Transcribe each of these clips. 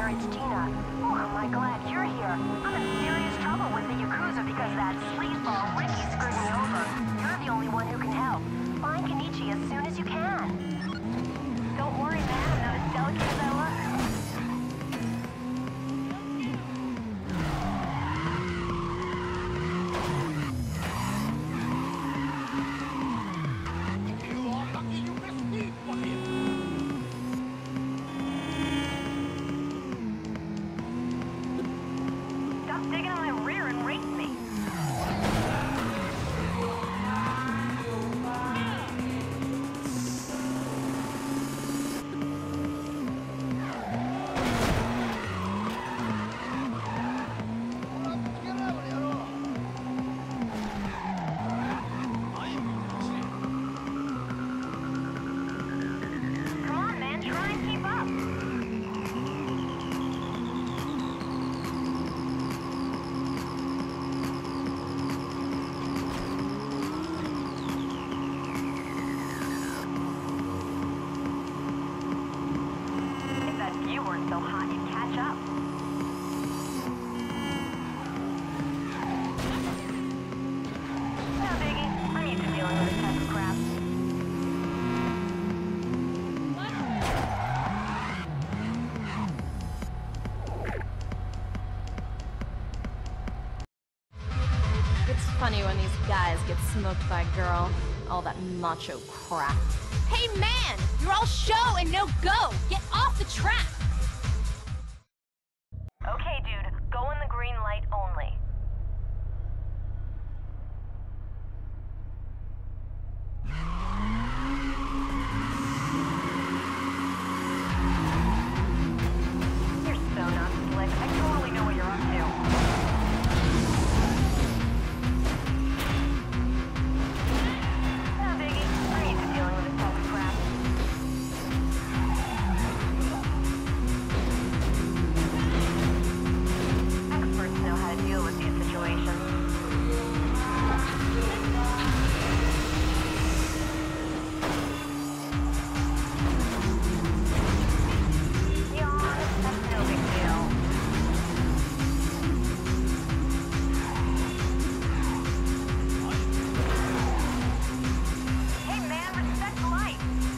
Commander, it's Tina. Oh, am I glad you're here. I'm in serious trouble with the Yakuza because that sleazeball Ricky screwed me over. You're the only one who can help. Find Kenichi as soon as you can. Don't worry, man. I'm not as delicate as I look. So hot you'd catch up. No biggie. I'm used to dealing with this type of crap. It's funny when these guys get smoked by a girl. All that macho crap. Hey man! You're all show and no go! Get off the track! Okay, dude. Go in the green light only. You're so not slick. I totally know what you're up to. No biggie. I'm used to dealing with this type of crap. Experts know how to deal with these situations. Yawn, that's no big deal. Hey man, respect life.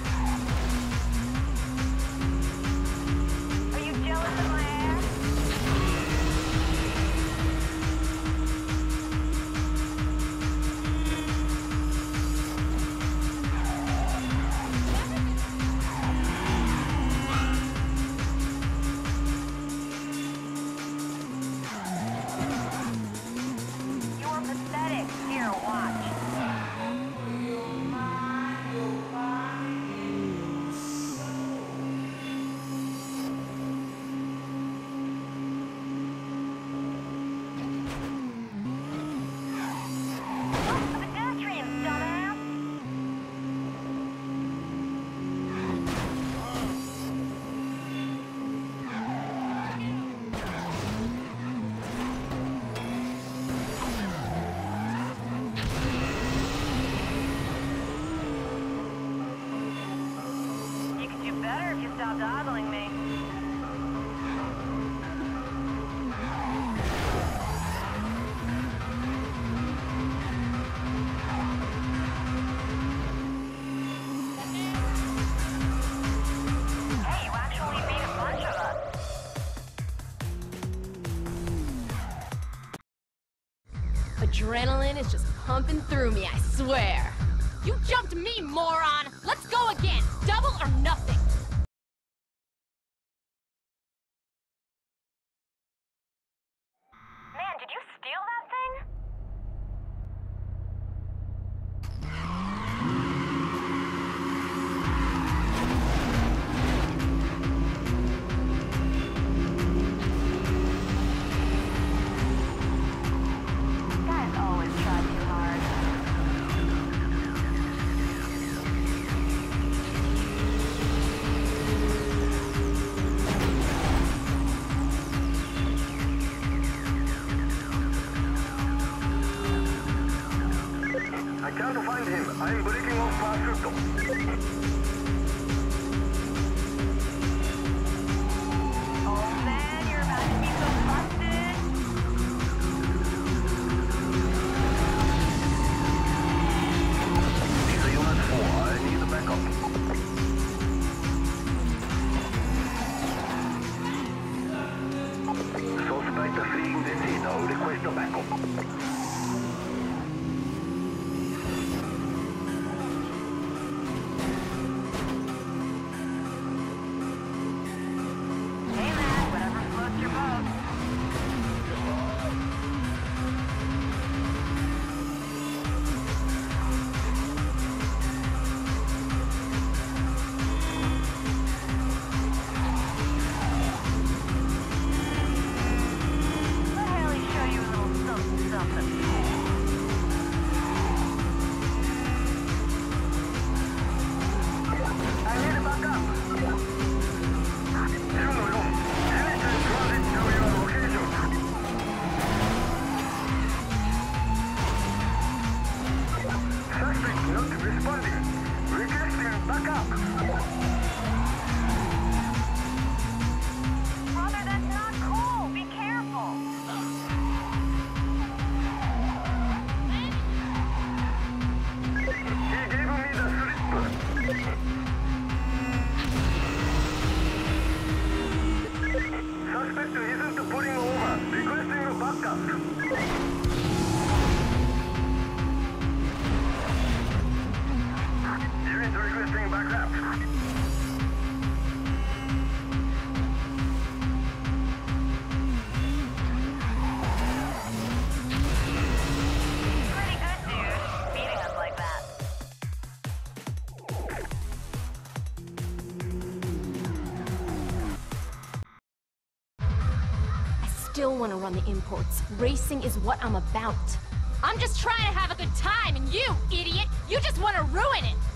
Are you jealous of my ass? You're pathetic. Here, watch. Look, pedestrians, dumbass. You could do better if you stopped ogling me. Hey, you actually beat a bunch of us. Adrenaline is just pumping through me, I swear. You jumped me, moron! Let's go again! Double or nothing! Man, did you steal that thing? Guys always try too hard. I can't find him. I'm breaking off Pasuto. Oh, man. No request of backup. Hey man, whatever floats your boat. Let Haley show you a little something something. I need a backup. 10-4. Anything transit to your location. Suspect not responding. Requesting backup. Brother, that's not cool. Be careful. He gave me the slip. Suspect isn't pulling over. Requesting a backup. Unit requesting backup. Pretty good, dude. Beating us like that. I still want to run the imports. Racing is what I'm about. I'm just trying to have a good time, and you, idiot, you just want to ruin it!